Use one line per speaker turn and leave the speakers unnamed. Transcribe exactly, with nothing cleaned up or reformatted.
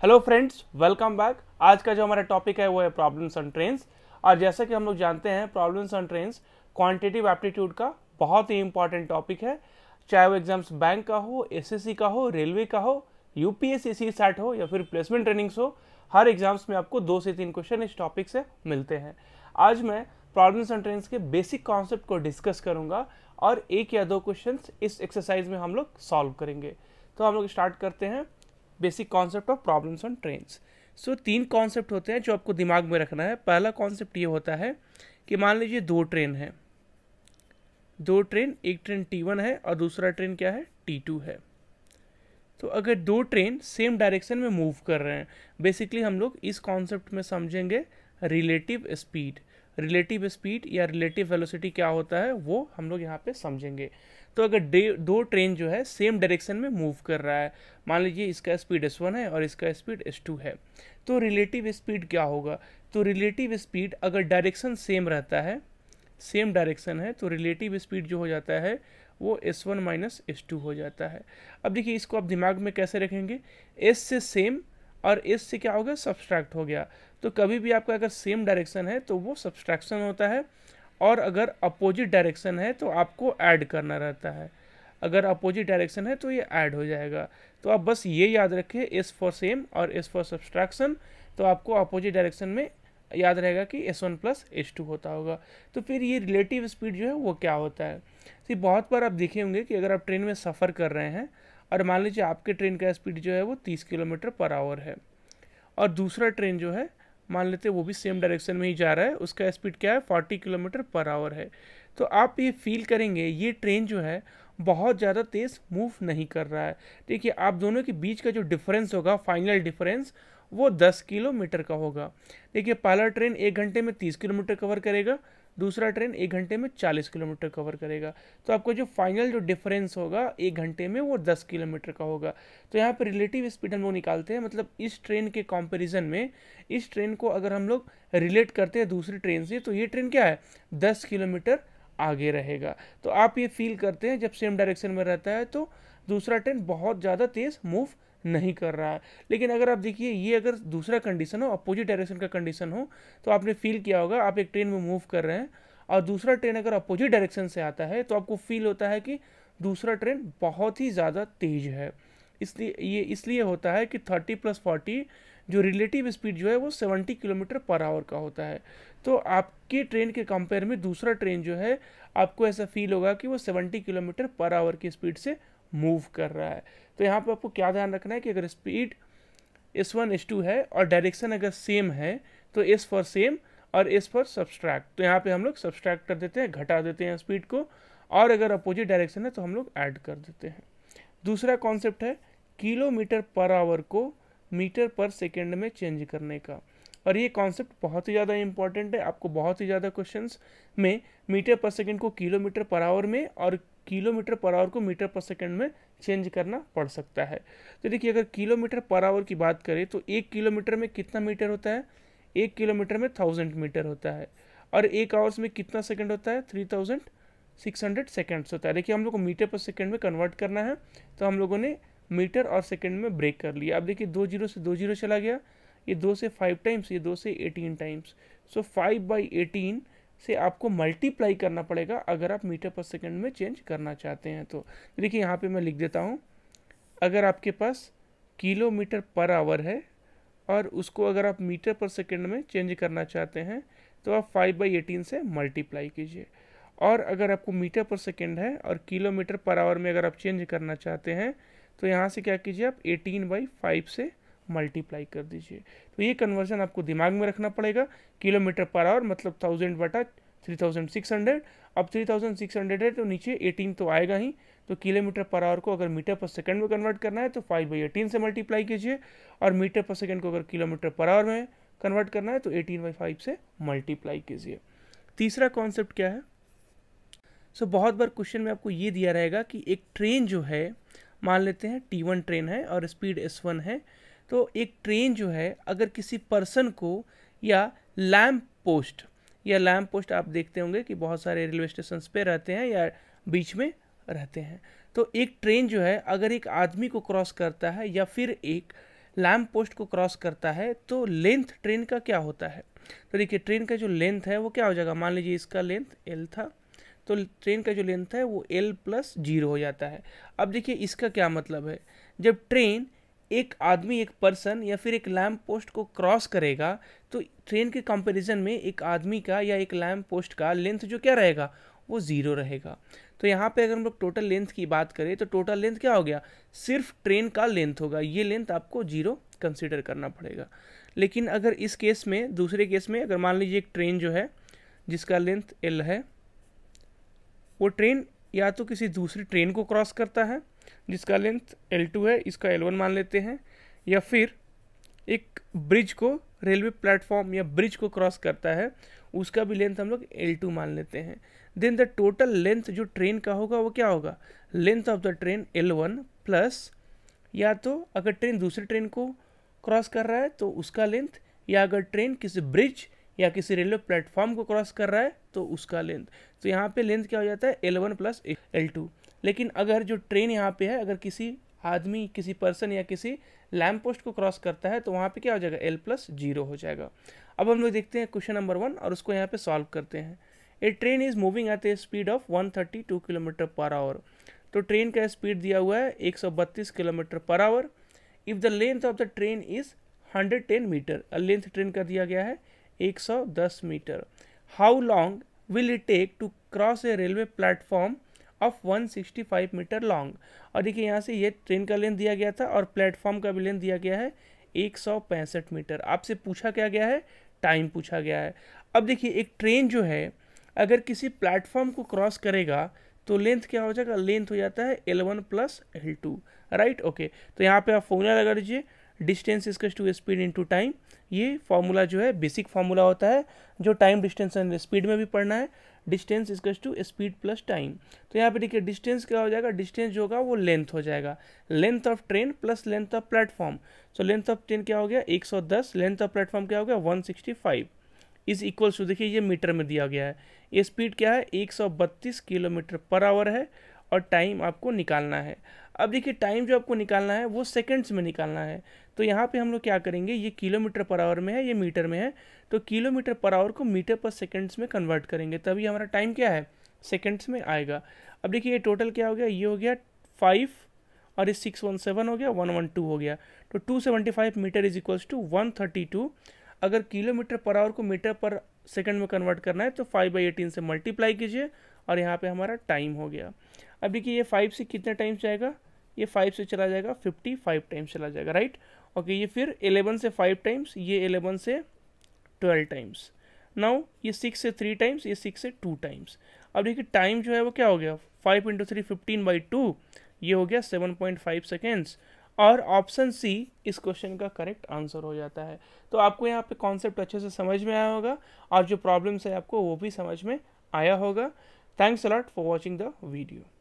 Hello friends, welcome back. आज का जो हमारा टॉपिक है वो है प्रॉब्लम्स ऑन ट्रेन्स। और जैसा कि हम लोग जानते हैं, problems on trains quantitative aptitude का बहुत ही इंपॉर्टेंट टॉपिक है। चाहे वो एग्जाम्स बैंक का हो, एसएससी का हो, रेलवे का हो, यूपीएससी सैट हो या फिर प्लेसमेंट ट्रेनिंग्स हो, हर एग्जाम्स में आपको दो से तीन क्वेश्चन इस टॉपिक से मिलते हैं। आज मैं प्रॉब्लम्स ऑन ट्रेन्स के बेसिक कॉन्सेप्ट को डिस्कस करूंगा और एक या दो क्वेश्चन इस एक्सरसाइज में हम लोग सॉल्व करेंगे। तो हम लोग स्टार्ट करते हैं basic concept of problems on trains. So तीन कॉन्सेप्ट होते हैं जो आपको दिमाग में रखना है। पहला कॉन्सेप्ट ये होता है कि मान लीजिए दो ट्रेन है, दो ट्रेन, एक ट्रेन टी वन है और दूसरा ट्रेन क्या है, टी टू है। तो अगर दो ट्रेन सेम डायरेक्शन में मूव कर रहे हैं, बेसिकली हम लोग इस कॉन्सेप्ट में समझेंगे रिलेटिव स्पीड। रिलेटिव स्पीड या रिलेटिव वेलोसिटी क्या होता है वो हम लोग यहाँ पे समझेंगे। तो अगर दो ट्रेन जो है सेम डायरेक्शन में मूव कर रहा है, मान लीजिए इसका स्पीड एस वन है और इसका स्पीड एस टू है, तो रिलेटिव स्पीड क्या होगा। तो रिलेटिव स्पीड अगर डायरेक्शन सेम रहता है, सेम डायरेक्शन है, तो रिलेटिव स्पीड जो हो जाता है वो S one minus S two हो जाता है। अब देखिए इसको आप दिमाग में कैसे रखेंगे, एस से सेम और एस से क्या हो गया, सब्सट्रैक्ट हो गया। तो कभी भी आपका अगर सेम डायरेक्शन है तो वो सब्सट्रैक्शन होता है, और अगर अपोजिट डायरेक्शन है तो आपको ऐड करना रहता है। अगर अपोजिट डायरेक्शन है तो ये ऐड हो जाएगा। तो आप बस ये याद रखें, एस फॉर सेम और एस फॉर सब्सट्रैक्शन, तो आपको अपोजिट डायरेक्शन में याद रहेगा कि S one plus S two होता होगा। तो फिर ये रिलेटिव स्पीड जो है वो क्या होता है। तो बहुत बार आप देखे होंगे कि अगर आप ट्रेन में सफ़र कर रहे हैं और मान लीजिए आपके ट्रेन का स्पीड जो है वो तीस किलोमीटर पर आवर है और दूसरा ट्रेन जो है मान लेते हैं वो भी सेम डायरेक्शन में ही जा रहा है, उसका स्पीड क्या है, चालीस किलोमीटर पर आवर है। तो आप ये फील करेंगे ये ट्रेन जो है बहुत ज़्यादा तेज़ मूव नहीं कर रहा है। देखिए आप दोनों के बीच का जो डिफरेंस होगा, फाइनल डिफरेंस, वो दस किलोमीटर का होगा। देखिए पहला ट्रेन एक घंटे में तीस किलोमीटर कवर करेगा, दूसरा ट्रेन एक घंटे में चालीस किलोमीटर कवर करेगा। तो आपको जो फाइनल जो डिफरेंस होगा एक घंटे में वो दस किलोमीटर का होगा। तो यहाँ पर रिलेटिव स्पीड हम लोग निकालते हैं, मतलब इस ट्रेन के कंपैरिजन में इस ट्रेन को अगर हम लोग रिलेट करते हैं दूसरी ट्रेन से, तो ये ट्रेन क्या है, दस किलोमीटर आगे रहेगा। तो आप ये फील करते हैं जब सेम डायरेक्शन में रहता है तो दूसरा ट्रेन बहुत ज़्यादा तेज़ मूव नहीं कर रहा है। लेकिन अगर आप देखिए ये अगर दूसरा कंडीशन हो, अपोजिट डायरेक्शन का कंडीशन हो, तो आपने फील किया होगा आप एक ट्रेन में मूव कर रहे हैं और दूसरा ट्रेन अगर अपोजिट डायरेक्शन से आता है तो आपको फील होता है कि दूसरा ट्रेन बहुत ही ज़्यादा तेज है। इसलिए ये इसलिए होता है कि थर्टी प्लस फोर्टी जो रिलेटिव स्पीड जो है वो सेवेंटी किलोमीटर पर आवर का होता है। तो आपके ट्रेन के कंपेयर में दूसरा ट्रेन जो है आपको ऐसा फील होगा कि वो सेवेंटी किलोमीटर पर आवर की स्पीड से मूव कर रहा है। तो यहाँ पे आपको क्या ध्यान रखना है कि अगर speed S one S two है और डायरेक्शन अगर सेम है तो एस फॉर सेम और एस फॉर सब्सट्रैक्ट, तो यहाँ पे हम लोग सब्सट्रैक्ट कर देते हैं, घटा देते हैं स्पीड को, और अगर अपोजिट डायरेक्शन है तो हम लोग ऐड कर देते हैं। दूसरा कॉन्सेप्ट है किलोमीटर पर आवर को मीटर पर सेकेंड में चेंज करने का, और ये कॉन्सेप्ट बहुत ही ज़्यादा इंपॉर्टेंट है। आपको बहुत ही ज़्यादा क्वेश्चंस में मीटर पर सेकेंड को किलोमीटर पर आवर में और किलोमीटर पर आवर को मीटर पर सेकेंड में चेंज करना पड़ सकता है। तो देखिए अगर किलोमीटर पर आवर की बात करें तो एक किलोमीटर में कितना मीटर होता है, एक किलोमीटर में थाउजेंड मीटर होता है, और एक आवर्स में कितना सेकेंड होता है, three thousand six hundred seconds होता है। देखिए हम लोग को मीटर पर सेकेंड में कन्वर्ट करना है, तो हम लोगों ने मीटर और सेकेंड में ब्रेक कर लिया। अब देखिए दो जीरो से दो जीरो चला गया, ये दो से फाइव टाइम्स, ये दो से eighteen times. So five by eighteen से आपको मल्टीप्लाई करना पड़ेगा अगर आप मीटर पर सेकेंड में चेंज करना चाहते हैं। तो देखिए यहाँ पे मैं लिख देता हूँ, अगर आपके पास किलोमीटर पर आवर है और उसको अगर आप मीटर पर सेकेंड में चेंज करना चाहते हैं तो आप फाइव बाई एटीन से मल्टीप्लाई कीजिए। और अगर आपको मीटर पर सेकेंड है और किलोमीटर पर आवर में अगर आप चेंज करना चाहते हैं तो यहाँ से क्या कीजिए, आप एटीन बाई फाइव से मल्टीप्लाई कर दीजिए। तो ये कन्वर्जन आपको दिमाग में रखना पड़ेगा। किलोमीटर पर आवर मतलब थाउजेंड बटा थ्री थाउजेंड सिक्स हंड्रेड। अब थ्री थाउजेंड सिक्स हंड्रेड है तो नीचे एटीन तो आएगा ही, तो किलोमीटर पर आवर को अगर मीटर पर सेकंड में कन्वर्ट करना है तो फाइव बाई एटीन से मल्टीप्लाई कीजिए, और मीटर पर सेकंड को अगर किलोमीटर पर आवर में कन्वर्ट करना है तो एटीन बाई फाइव से मल्टीप्लाई कीजिए। तीसरा कॉन्सेप्ट क्या है, सो so, बहुत बार क्वेश्चन में आपको ये दिया रहेगा कि एक ट्रेन जो है, मान लेते हैं टी वन ट्रेन है और स्पीड एस वन है, तो एक ट्रेन जो है अगर किसी पर्सन को या लैम्प पोस्ट, या लैम्प पोस्ट आप देखते होंगे कि बहुत सारे रेलवे स्टेशन पे रहते हैं या बीच में रहते हैं, तो एक ट्रेन जो है अगर एक आदमी को क्रॉस करता है या फिर एक लैम्प पोस्ट को क्रॉस करता है तो लेंथ ट्रेन का क्या होता है। तो देखिए ट्रेन का जो लेंथ है वो क्या हो जाएगा, मान लीजिए इसका लेंथ एल था, तो ट्रेन का जो लेंथ है वो एल प्लस जीरो हो जाता है। अब देखिए इसका क्या मतलब है, जब ट्रेन एक आदमी, एक पर्सन या फिर एक लैम्प पोस्ट को क्रॉस करेगा तो ट्रेन के कंपैरिजन में एक आदमी का या एक लैम्प पोस्ट का लेंथ जो क्या रहेगा, वो ज़ीरो रहेगा। तो यहाँ पे अगर हम लोग टोटल लेंथ की बात करें तो टोटल लेंथ क्या हो गया, सिर्फ ट्रेन का लेंथ होगा, ये लेंथ आपको जीरो कंसिडर करना पड़ेगा। लेकिन अगर इस केस में, दूसरे केस में, अगर मान लीजिए एक ट्रेन जो है जिसका लेंथ एल है, वो ट्रेन या तो किसी दूसरी ट्रेन को क्रॉस करता है जिसका लेंथ एल टू है, इसका एल वन मान लेते हैं, या फिर एक ब्रिज को, रेलवे प्लेटफॉर्म या ब्रिज को क्रॉस करता है, उसका भी लेंथ हम लोग एल टू मान लेते हैं। देन द टोटल लेंथ जो ट्रेन का होगा वो क्या होगा, length of the train L one plus, या तो अगर ट्रेन दूसरी ट्रेन को क्रॉस कर रहा है तो उसका लेंथ, या अगर ट्रेन किसी ब्रिज या किसी रेलवे प्लेटफॉर्म को क्रॉस कर रहा है तो उसका लेंथ। तो यहाँ पे लेंथ क्या हो जाता है, L one plus L two. लेकिन अगर जो ट्रेन यहाँ पे है, अगर किसी आदमी, किसी पर्सन या किसी लैम्प पोस्ट को क्रॉस करता है तो वहाँ पे क्या हो जाएगा, एल प्लस जीरो हो जाएगा। अब हम लोग देखते हैं क्वेश्चन नंबर वन और उसको यहाँ पे सॉल्व करते हैं। A train is moving at a speed of one thirty two kilometre per hour. तो ट्रेन का स्पीड दिया हुआ है एक सौ बत्तीस kilometre per hour. If the length of the train is hundred ten metre, length train का दिया गया है एक सौ दस metre. How long will it take to cross a railway platform of one sixty five metre long. और देखिए यहाँ से ये ट्रेन का लेंथ दिया गया था और प्लेटफॉर्म का भी लेंथ दिया गया है एक सौ पैंसठ मीटर। आपसे पूछा क्या गया है, टाइम पूछा गया है। अब देखिए एक ट्रेन जो है अगर किसी प्लेटफॉर्म को क्रॉस करेगा तो लेंथ क्या हो जाएगा, लेंथ हो जाता है L one plus L two, right. Okay, तो यहाँ पे आप फॉर्मूला लगा दीजिए, distance is to speed into time. ये फॉर्मूला जो है बेसिक फॉर्मूला होता है जो टाइम, डिस्टेंस एंड स्पीड में भी पढ़ना है। Distance is to speed plus time. तो यहाँ पे देखिए डिस्टेंस क्या हो जाएगा, डिस्टेंस जो होगा वो लेंथ हो जाएगा, length of train plus length of platform. So length of train क्या हो गया एक सौ दस, लेंथ ऑफ प्लेटफॉर्म क्या हो गया one sixty five, is equals to, देखिए ये मीटर में दिया गया है, ये स्पीड क्या है एक सौ बत्तीस किलोमीटर पर आवर है और टाइम आपको निकालना है। अब देखिए टाइम जो आपको निकालना है वो सेकंड्स में निकालना है। तो यहाँ पे हम लोग क्या करेंगे, ये किलोमीटर पर आवर में है, ये मीटर में है, तो किलोमीटर पर आवर को मीटर पर सेकंड्स में कन्वर्ट करेंगे, तभी हमारा टाइम क्या है, सेकंड्स में आएगा। अब देखिए ये टोटल क्या हो गया, ये हो गया फाइव और ये सिक्स वन सेवन हो गया, वन वन टू हो गया, तो two seventy five metre is equals to one thirty two. अगर किलोमीटर पर आवर को मीटर पर सेकंड में कन्वर्ट करना है तो फाइव बाई एटीन से मल्टीप्लाई कीजिए और यहाँ पे हमारा टाइम हो गया। अब देखिए ये फाइव से कितने टाइम्स जाएगा, ये फाइव से चला जाएगा फिफ्टी फाइव टाइम्स चला जाएगा, राइट। ओके, ये फिर इलेवन से फाइव टाइम्स, ये इलेवन से ट्वेल्व टाइम्स, नाउ ये सिक्स से थ्री टाइम्स, ये सिक्स से टू टाइम्स। अब देखिए टाइम जो है वो क्या हो गया, five into three fifteen by two, ये हो गया सेवन पॉइंट फाइव सेकेंड्स। और ऑप्शन सी इस क्वेश्चन का करेक्ट आंसर हो जाता है। तो आपको यहाँ पे कॉन्सेप्ट अच्छे से समझ में आया होगा और जो प्रॉब्लम्स है आपको वो भी समझ में आया होगा। Thanks a lot for watching the video.